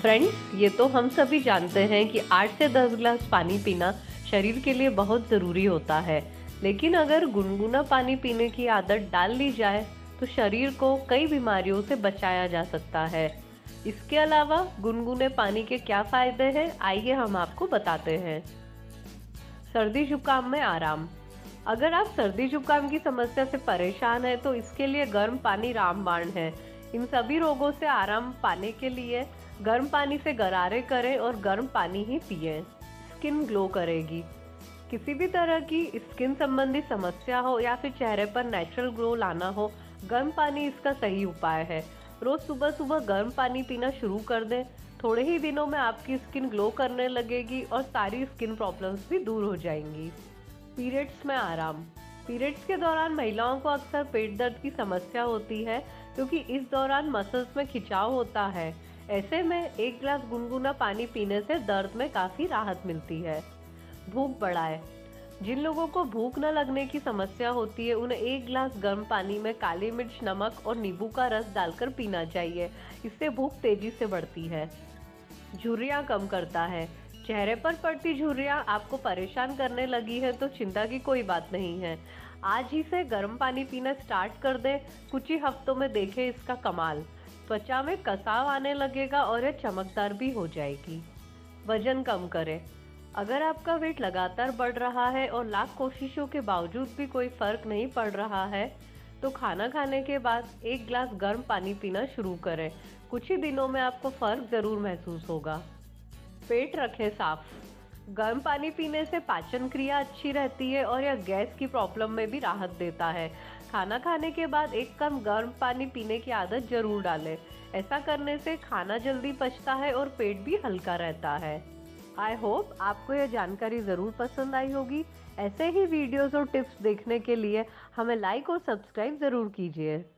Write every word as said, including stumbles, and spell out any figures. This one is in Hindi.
फ्रेंड्स, ये तो हम सभी जानते हैं कि आठ से दस ग्लास पानी पीना शरीर के लिए बहुत ज़रूरी होता है। लेकिन अगर गुनगुना पानी पीने की आदत डाल ली जाए तो शरीर को कई बीमारियों से बचाया जा सकता है। इसके अलावा गुनगुने पानी के क्या फ़ायदे हैं, आइए हम आपको बताते हैं। सर्दी जुकाम में आराम। अगर आप सर्दी जुकाम की समस्या से परेशान हैं तो इसके लिए गर्म पानी रामबाण है। इन सभी रोगों से आराम पाने के लिए गर्म पानी से गरारे करें और गर्म पानी ही पिएं। स्किन ग्लो करेगी। किसी भी तरह की स्किन संबंधी समस्या हो या फिर चेहरे पर नेचुरल ग्लो लाना हो, गर्म पानी इसका सही उपाय है। रोज सुबह सुबह गर्म पानी पीना शुरू कर दें। थोड़े ही दिनों में आपकी स्किन ग्लो करने लगेगी और सारी स्किन प्रॉब्लम्स भी दूर हो जाएंगी। पीरियड्स में आराम। पीरियड्स के दौरान महिलाओं को अक्सर पेट दर्द की समस्या होती है क्योंकि इस दौरान मसल्स में खिंचाव होता है। ऐसे में एक गिलास गुनगुना पानी पीने से दर्द में काफ़ी राहत मिलती है। भूख बढ़ाए। जिन लोगों को भूख न लगने की समस्या होती है उन्हें एक गिलास गर्म पानी में काली मिर्च, नमक और नींबू का रस डालकर पीना चाहिए। इससे भूख तेजी से बढ़ती है। झुर्रियाँ कम करता है। चेहरे पर पड़ती झुर्रियाँ आपको परेशान करने लगी है तो चिंता की कोई बात नहीं है। आज ही से गर्म पानी पीना स्टार्ट कर दें। कुछ ही हफ्तों में देखें इसका कमाल। त्वचा में कसाव आने लगेगा और यह चमकदार भी हो जाएगी। वजन कम करें। अगर आपका वेट लगातार बढ़ रहा है और लाख कोशिशों के बावजूद भी कोई फर्क नहीं पड़ रहा है तो खाना खाने के बाद एक गिलास गर्म पानी पीना शुरू करें। कुछ ही दिनों में आपको फर्क जरूर महसूस होगा। पेट रखें साफ। गर्म पानी पीने से पाचन क्रिया अच्छी रहती है और यह गैस की प्रॉब्लम में भी राहत देता है। खाना खाने के बाद एक कप गर्म पानी पीने की आदत जरूर डालें। ऐसा करने से खाना जल्दी पचता है और पेट भी हल्का रहता है। आई होप आपको यह जानकारी ज़रूर पसंद आई होगी। ऐसे ही वीडियोस और टिप्स देखने के लिए हमें लाइक और सब्सक्राइब ज़रूर कीजिए।